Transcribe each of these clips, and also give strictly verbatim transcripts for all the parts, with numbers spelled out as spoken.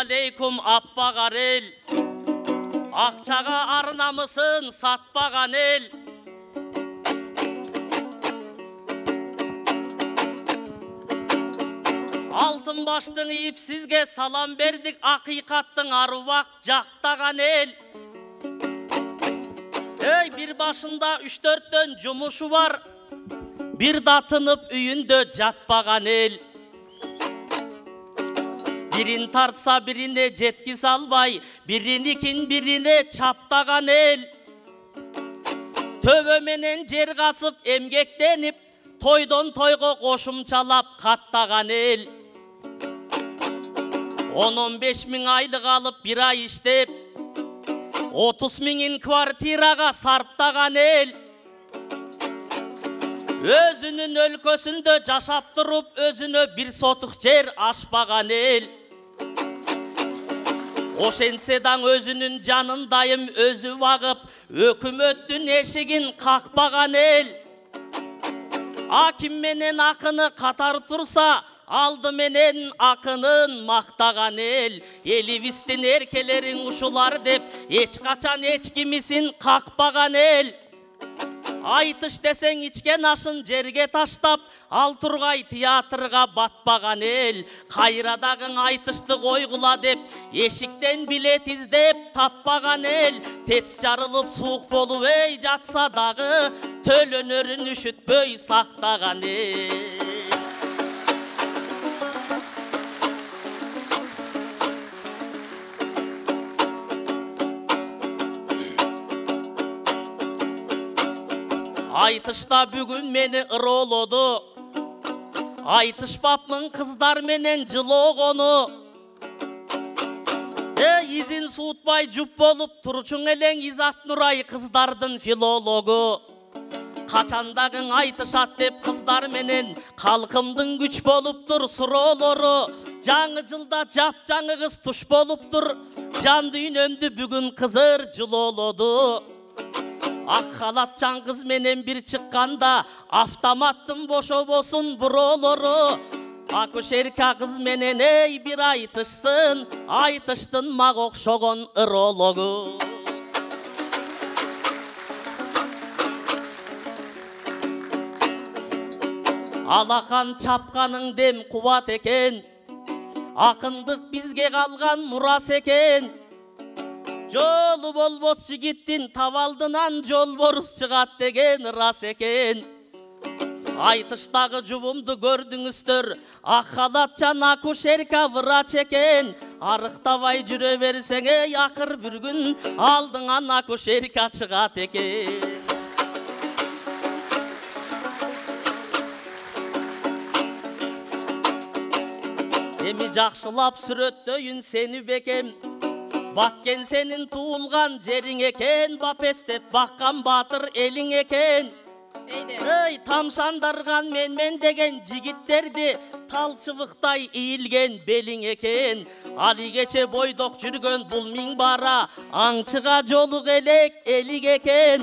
алейкум аппагар ел. Акчага арнамысын сатпаган ел. Алтын баштың ипсизге салам бердик, акыйкаттың арубак жактаган ел. Ey, bir başında üç dörtten cumuşu var, bir datınıp üyünde жатпаган el. Birin tartsa birine cetkis albay, birinikin birine çaptagan el. Töbömenen jer kasıp emgeklenip, toydon toygo koşumçalap kattagan el. on on beş min aylık alıp bir ay iştep, otuz mingin kvartiraga sarptagan el. Özünün өлkösünde jaşap turup, özüne bir sotuk jer aşpagan el. Oşensedan özünün janındayım özü vagıp, ökümöttün eşigin kakpagan el. Akim menen akını katar tursa, aldı menen akının maktagan el. Elibistin erkelerin uşular dep, eç kaçan eç kimisin kakpagan el. Aytış desen içken aşın jerge taştap, al turgay tiyatrga batpagan el. Kayradagın aytıştı koygula dep, eşikten bilet izdep tappagan el. Tets jarılıp suuk bolup ey jatsa dagı, tölönörün üşütpöy saktagan el. Aytışta bugün meni ırolodu, aytışpapmın kızlar menen jılogonu. Ey, izin suutbay jup bolup turçun eleng İzat Nuray kızdardın filologu. Kaçandagın aytışat dep kızlar menen kalkımdın güç boluptur suroloru. Жаңы жылda jap жаңы kız tuş boluptur, jan düýnömdü bugün kızır jılolodu. Ak halatçan kız menen bir çıkkanda, avtomattın boşo bosun buroloru. Akuşerka kız menen ey bir aytışsın, aytıştın mag okşogon ırologu. Alakan çapkanın dem kuvat eken, akındık bizge kalgan muras eken. Jolu bolbos jigittin tavaldынан jol borus çıgat degen ras eken. Aytıştagı jubumdu gördüңүздөр, ak halatçan akuşerka vraç eken. Arıktavay jüre berseň ey akır bir gün, aldıňan akuşerka çıgat eken. Emi jakşılap süröttöyün seni bekem, Batken senin tuğulgan jerin eken, bapestep bakkan batır elin eken. Ey, tamşandargan men men degen jigitterdi, tal çıvıktay iyilgen belin eken. Ali geçe boydok jürgön bul min bara, аңчыга joluk elek elik eken.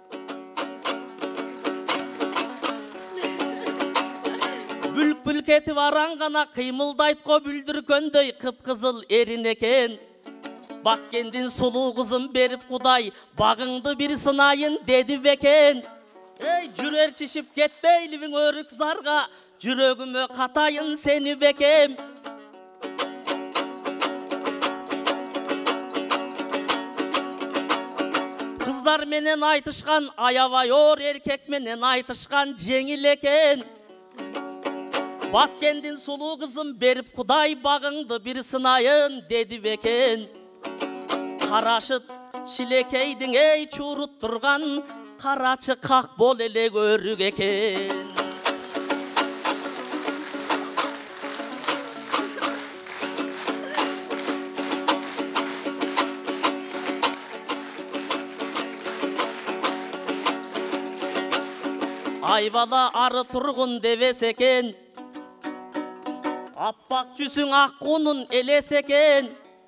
Bülk bülk etip arangana kıymıldaytko büldürkönдөй kıpkızıl erin eken. Bak kendin sulu kızım berip kuday, bagыңды bir sınayın dedi beken. Ey, jürer çişip ketmeylivin örük zarga, jürögüme katayın seni bekem. Kızlar menen aytışkan ayavayor, erkek menen aytışkan jеңil eken. Bak kendin sulu kızım berip kuday, bagыңды bir sınayın dedi beken. Karaşıt şilekeydin ey çurut turgan, karaçı kak bol ele görük eken. Ayvala arı turgun deves eken, appak жүzüň akkunun eles eken.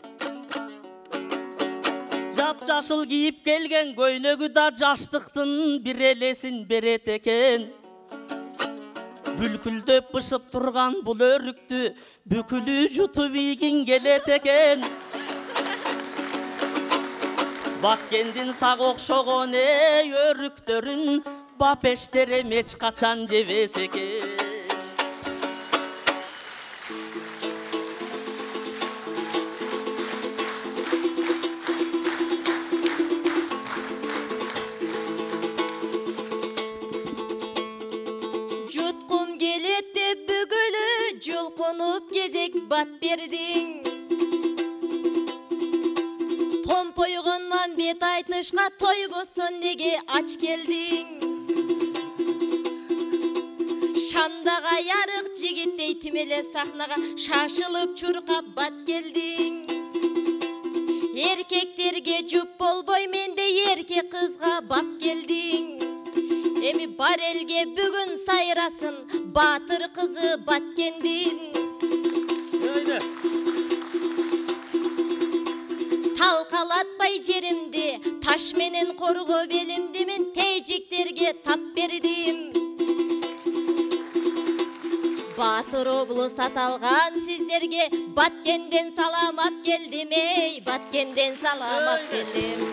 Jap jaşıl giyip gelgen göynögü da jaştıktın bir elesin beret eken. Бүлкүлдөп бышып турган бул өрүктү бүкүлү жутуп ийгин келет экен. Баткендин сак окшогон эй өрүктөрүн бапештерем эч качан жебес экен. Jutkun келет деп бүгүлү жолконуп кезек бат бердиң. Томпойгонман бет айтышка тойбостон неге ач келдиң. Шандага ярык жигиттей тимеле сахнага шашылып чуркап бат келдиң. Эркектерге жуп болбой менде эрке кызга бап келдиң. Эми бар элге бүгүн сайрасын батыр кызы Баткендин. Талкалатпай жеримди таш менен корго белимди мен тейжиктерге тап бердим. Батыр облус аталган сиздерге Баткенден салам ап келдим, эй Баткенден салам ап келдим.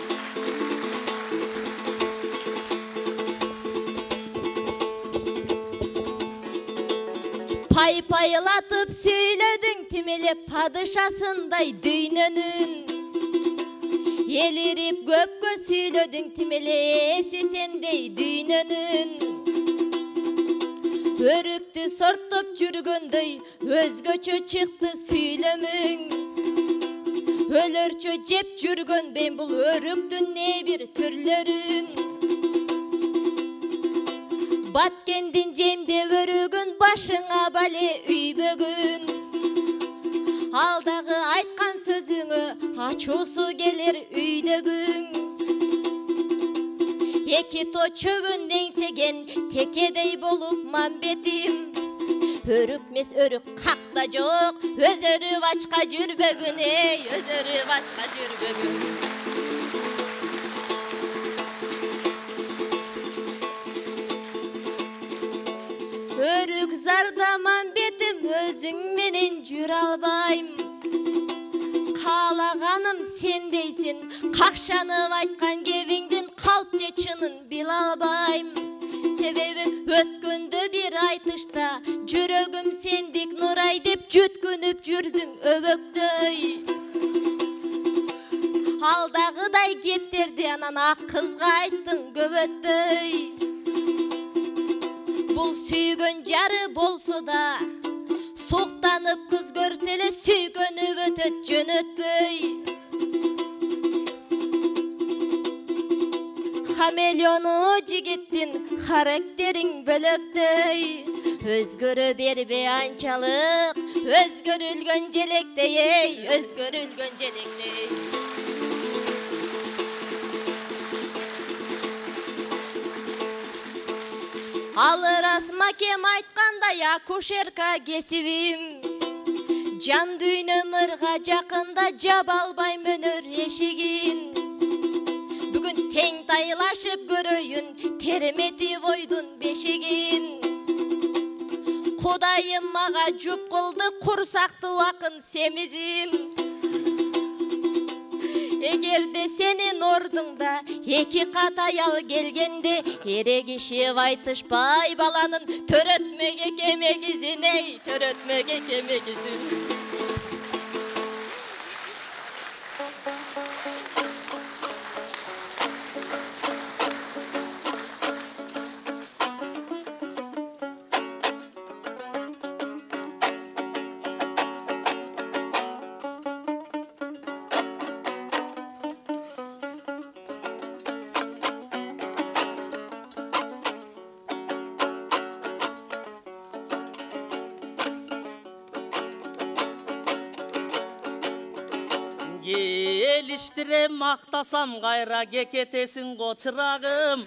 Пай пайлатып сүйлөдүң тимеле падышасындай дүйнөнүн. Элирип көпкө сүйлөдүң тимеле эси сендей дүйнөнүн. Өрүктү сорттоп жүргөндөй өзгөчө чыкты сүйлөмүң. Өлөрчө жеп жүргөндөй бул өрүктүн не бир түрлөрүн. Баткендин жемде өрүгүн башыңа бале үйбөгүн. Алдагы айткан сөзүңө ачуусу келер үйдөгүң. Эки то чөбүн деңсеген текедей болуп мамбетим. Өрүкмес өрүк какта жок, өзөрү бачка жүрбөгүн, эй өзөрү бачка жүрбөгүн. Өрүк зардаман бетим өзүң менен жүрө албайм. Каалаганым сен дейсин, какшанып айткан кебиңдин калп же чынын биле албайм. Себеби өткөндө бир айтышта жүрөгүм сендик нурай деп жүткүнүп жүрдүң өбөктөй. Алдагыдай кептерди анан ак кызга айттың көп өтпөй. Бул сүйгөн жары болсо да суктанып кыз көрсө эле сүйгөнүп өтөт жөнөтпөй. Хамелеону жигиттин характериң бөлөктөй. Өзгөрө бербе анчалык, өзгөрүлгөн желектей, эй өзгөрүлгөн желектей. Алыр асмакем айткандай акушерка кесибим. Жан дүйнөм ырга жакында жаба албайм өнөр эшигин. Бүгүн тең тайлашып көрөйүн тереметип ойдун бешигин. Кудайым мага жуп кылды курсактуу акын семизин. Эгерде сенин ордуңда эки кат аял келгенде эрегишип айтышпай баланын төрөтмөгө кемегизин, эй төрөтмөгө кемегизин. Geliştire maqtasam gayra keketesин koçuragım.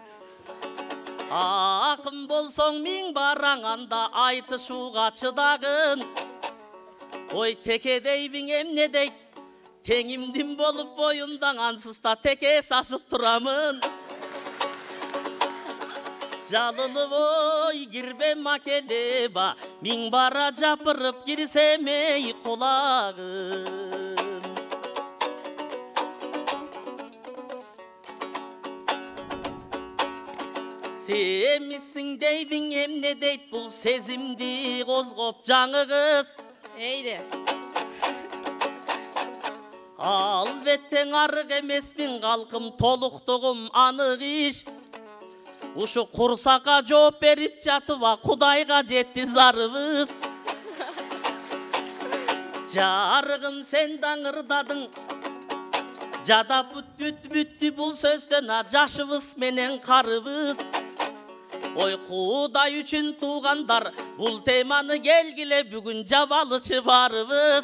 Akın bolsoң min barаңанда айтышууга чыдагын. Ой текедейбиң эмне дейт, теңимдин болуп боюндан ансыз да теке сасып турамын. Жалынып ой кирбе макелеба, миң бара жапырып кирсемей кулагым. Семисиң дейдиң эмне дейт бул сезимди козгоп жаңы кыз. Эйди. Албеттен арык эмесмин калкым, толуктугум анык иш. Ушу курсакка жооп берип жатыба Кудайга жетти зарыбыз. Жарыгым сен даңырдадың, жадап бүт бүттү бул сөздөн жашыбыз менен карыбыз. Ой Кудай үчүн туугандар, бул теманы келгиле бүгүн жабалычы барыбыз.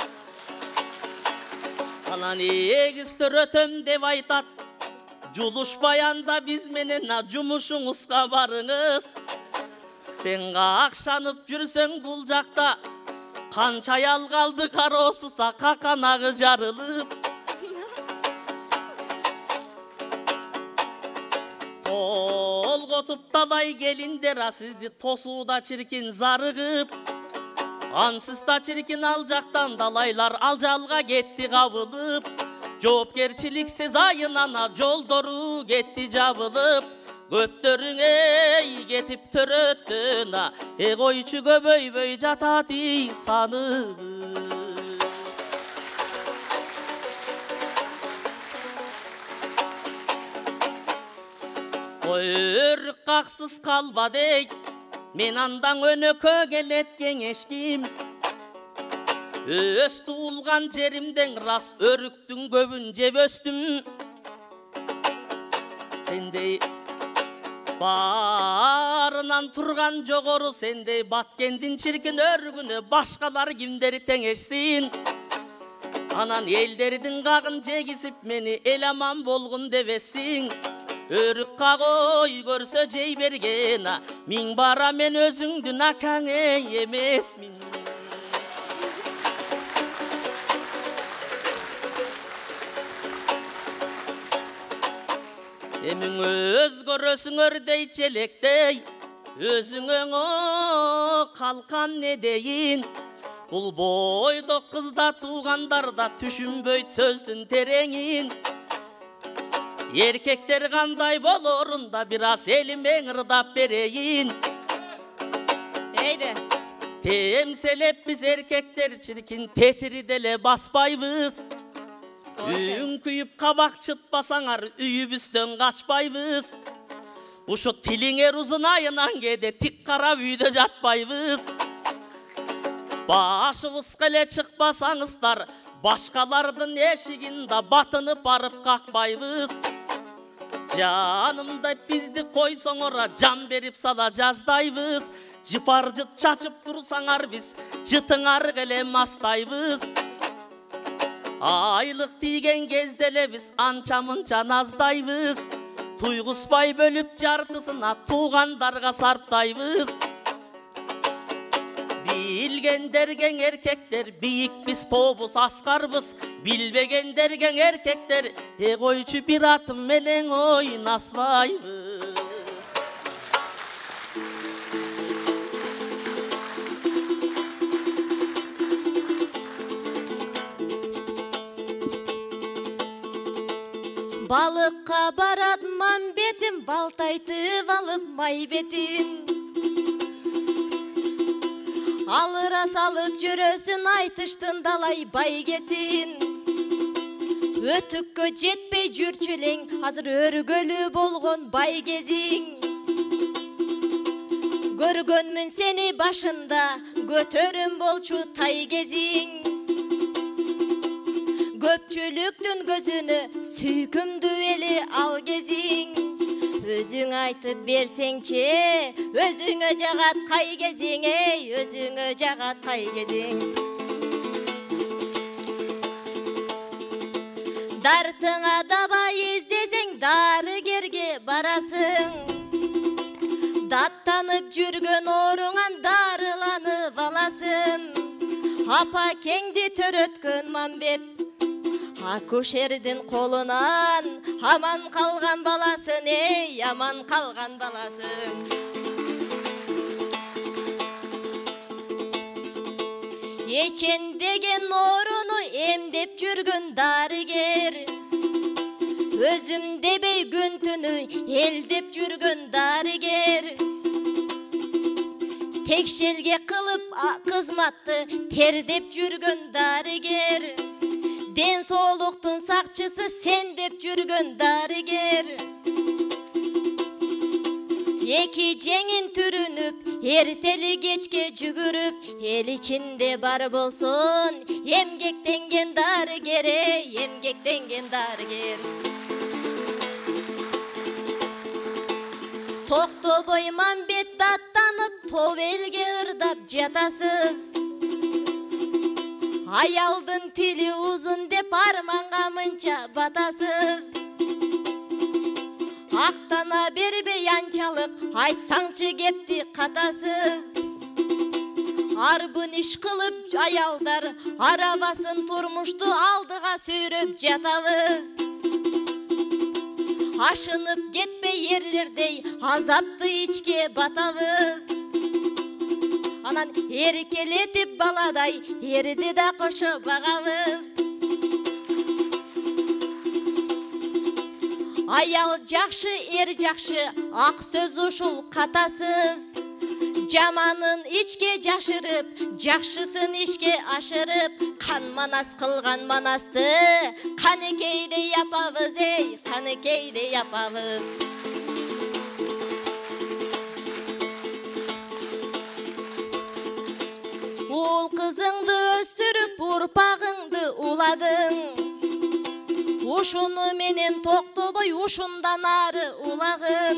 Анан эгиз төрөтөм деп айтат, жулушпаянда биз менен жумушуңузга барыңыз. Сен акшанып жүрсөң бул жакта, канча аял калды кароосуса каканагы жарылып. Колготуп талай келиндер сизди тосууда чиркин зарыгып. Ансыз да чиркин ал жактан далайлар ал жалга кетти кабылып. Жоопкерчиликсиз айынана жолдору кетти жабылып. Көптөрүң эй кетип төрөттөн, э койчу көбөйбөй жатат саны. Өрүк каксыз калба дейт, мен андан өнөкө келет кеңешким. Өз туулган жеримден рас өрүктүн көбүн жеп өстүм. Сендей барынан турган жогору, сендей баткендин чиркин өрүгүнө башкалар кимдери теңешсин. Анан элдердин кагын жегизип мени эл аман болгун дебесиң. Өрүк кагой көрсө жей берген, миң бара мен өзүңдүн акаң эмесмин. Эмиң өзгөрөсүңөр дейт желектей, өзүңө калкан не дейин. Бул бойдок кызда туугандарда түшүнбөйт сөздүн тереңин. Еркектер кандай болорун да бир аз элиме ырдап берейин. Эйди. Темселеп биз эркектер чиркин тетири деле баспайбыз. Үн күйүп кабак чытпасаңар үйүбүздөн качпайбыз. Ушу тилиңер узун айынан кээде тик карап үйдө жатпайбыз. Башыбызга эле чыкпасаңыздар, башкалардын эшигин да батынып барып какпайбыз. Жанымда бизди койсоңор жан берип сала жаздайбыз. Жыпар жыт чачып турсаңар биз жытыңар келе мастайбыз. Айлык тийген кезде эле биз анча мынча наздайбыз. Туйгузбай бөлүп жартысына туугандарга сарптайбыз. Билгендерген эркектер бийик биз тобуз аскарбыз. Билбегендерген эркектер э койчу бир атым менен ойнаспайбыз. Балыкка барат ман бетим, балтайтып алып май бетин. Алыра салып жүрөсүн айтыштын далай байгесин. Өтүккө жетпей жүрчүлең, азыр өргөлү болгон байгезиң. Көргөнмүн сени башында, көтөрүм болчу тай кезиң. Көпчүлүктүн көзүнө сүйкүмдүү эли ал кезиң. Өзүң айтып берсеңчи, өзүңө жагат кай кезиң, эй, өзүңө жагат кай кезиң. Дартыңа дабай издесең, дарыгерге барасың. Даттанып жүргөн оруңан дарыланып аласың. Апа кеңди төрөткөн Мамбет, акушердин колунан аман калган баласын, ey аман калган баласын. Эчен деген ооруну эмдеп жүргөн дарыгер, өзүм дебей күн түнү элдеп жүргөн дарыгер, текшелге кылып кызматты тердеп жүргөн дарыгер, ден соолуктун сакчысы сен деп жүргөн дарыгер. Эки жеңин түрүнүп, эртели кечке жүгүрүп, эл ичинде бар болсун эмгектенген дарыгер, эмгектенген дарыгер. Токтобой Мамбет аттанып, тобелге ырдап жатасыз. Аялдын тили узун деп арманга мынча батасыз. Актана бербей анчалык, айтсаңчы кепти катасыз. Арбын иш кылып аялдар, арабасын турмушту алдыга сүйрөп жатабыз. Ашынып кетпей ерлердей азапты ичке батабыз. Анан эркелетип баладай эрди да кошо багабыз. Аял жакшы, эр жакшы, ак сөз ушул катасыз. Жаманын ичке жашырып, жакшысын ишке ашырып, кан манас кылган манасты канекейде япабыз, ey, канекейде япабыз. Ул кызыңды өстүрүп, урпагыңды уладың. Ушуну менен Токтобой ушундан ары улагын.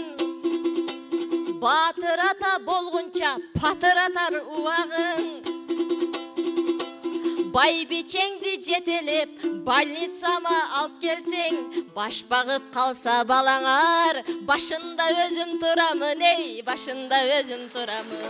Батыр ата болгунча патыр атар убагың. Байбичеңди жетелеп, больницама алып келсең, баш багып калса балаңар, башында өзүм турамын, ey, башында өзүм турамын.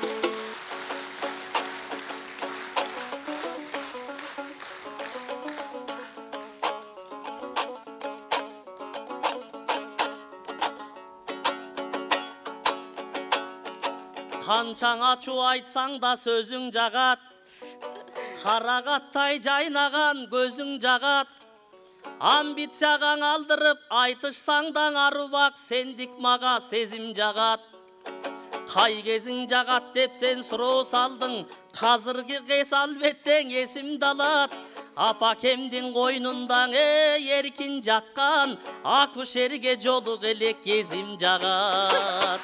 Канчаң ачуу айтсаң да сөзүң жагат, карагаттай жайнаган көзүң жагат. Амбициягаң алдырып, айтышсаң да арубак, сендик мага сезим жагат. Кай кезиң жагат деп сен суроо салдың, казыркы кез албеттең эсимде алат. Апакемдин койнундан эй эркин жаткан, акушерге жолук элек кезим жагат.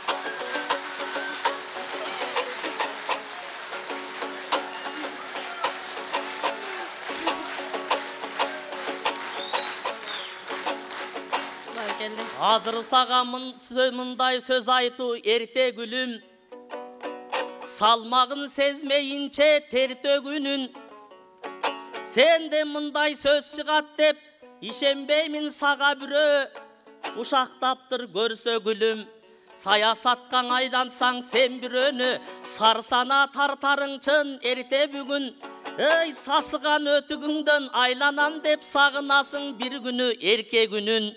Азыр сага мындай сөз айтуу эрте гүлүм, салмагын сезмейинче тер төгүнүн. Сенде мындай сөз чыгат деп ишенбеймин сага бирөө, ушактаптыр көрсө гүлүм. Саясаткан айлансаң сен бирөөнү, сарсана тартарың чын эрте бүгүн. Эй сасыган өтүгүңдөн айланам деп сагынасың бир күнү эрке күнүн.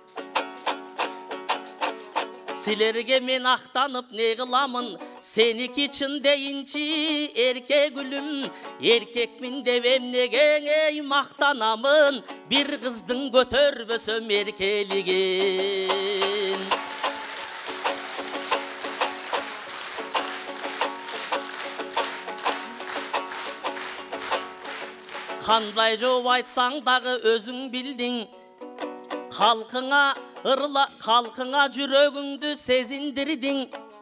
Силерге мен актанып не кыламын, сеники чын дейинчи эрке гүлүм. Эркекмин деп эмнеге эй мактанамын, бир кыздың көтөрбөсөм эркелигин. Кандай жооп айтсаң дагы өзүң билдиң, халкыңа ырла халкыңа жүрөгүңдү сезиндирдиң.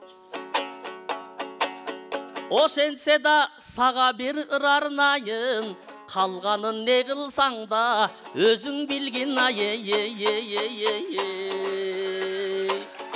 Ошентсе да сага бир ыр арнайын, калганын не кылсаң да өзүң билгин, ай ей ей ей ей ей.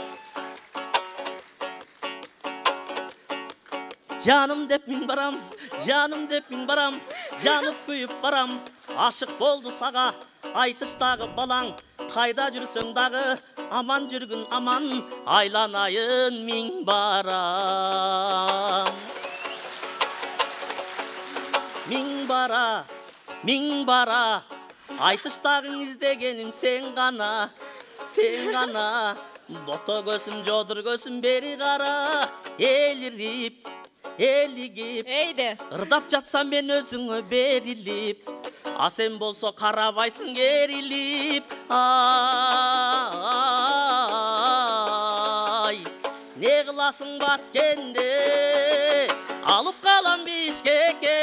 Жаным деп мин барам, жаным деп мин барам, жанып күйүп барам. Ашык болду сага айтыштагы балаң, кайда жүрсөң дагы аман жүргүн аман, айланайын миң барам. Миң бара, миң бара, Айтыштағың издегенім сен ғана, сен ғана. Бото көсім, жодыр көсім бері қара. Еліріп, елігіп, Ейді. ырдап жатсам мен өзіңі беріліп. А сен болсо қарабайсың кериліп. Ай, не қыласың баткенде, алып қалам Бишкекке.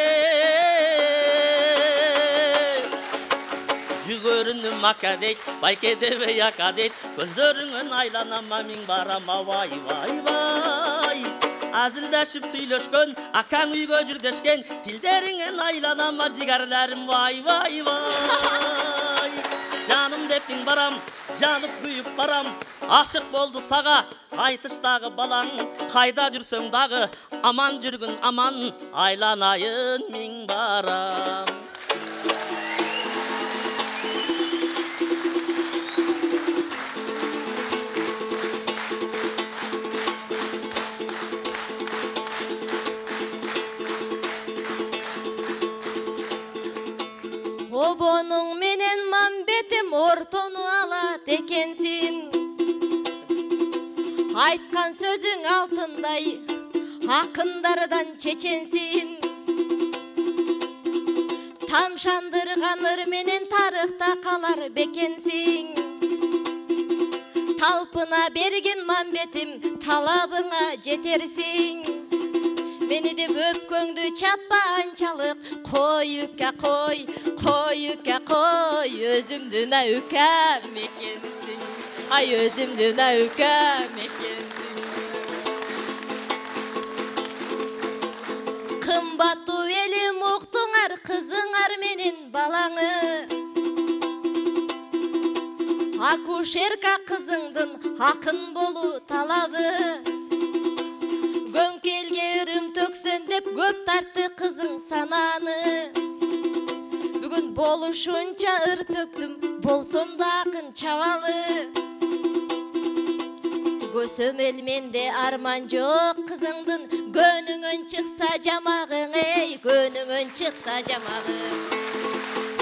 Жүгөрүнүм ака дейт, байке дебе яка дейт, көздөрүңөн айланама миң барама. Вай вай вай, азылдашып сүйлөшкөн, акаң үйгө жүрдешкен, тилдериңен айланама жигарларым. Вай вай вай, жаным деп миң барам, жанып күйүп барам. Ашык болду сага айтыштагы балаң, кайда жүрсөң дагы аман жүргүн аман, айланайын миң барам. Обонуң менен мамбетим ортону алат экенсин. Айткан сөзүң алтындай, акындардан чеченсин. Тамшандырган ыр менен тарыхта калар бекенсиң. Талпына берген мамбетим, талабыңа жетерсиң. Мени деп өпкөңдү чаппа анчалык, кой үкә кой, кой үкә кой, өзүмдүн үкәм экенсиң. Ай, өзүмдүн үкәм экенсиң. Кымбаттуу элим уктуңар, кызыңар менен балаңы. Акушерка кызыңдын акын болуу талабы. Гөңкелге ырым төксөн деп көп тартты кызың сананы. Бүгүн болушунча ыр төктүм, болсом да акын чабалы. Көсөмөл менде арман жок кызыңдын, көнүңөн чыкса жамагың, эй, көнүңөн чыкса жамагың.